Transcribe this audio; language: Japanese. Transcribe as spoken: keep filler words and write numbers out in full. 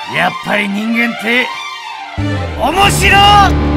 やっぱり人間って面白い。